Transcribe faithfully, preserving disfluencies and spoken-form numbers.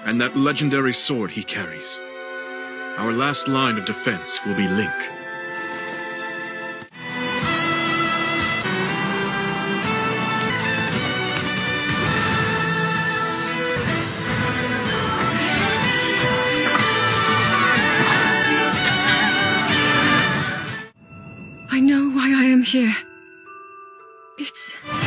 and that legendary sword he carries. Our last line of defense will be Link. I know why I am here. It's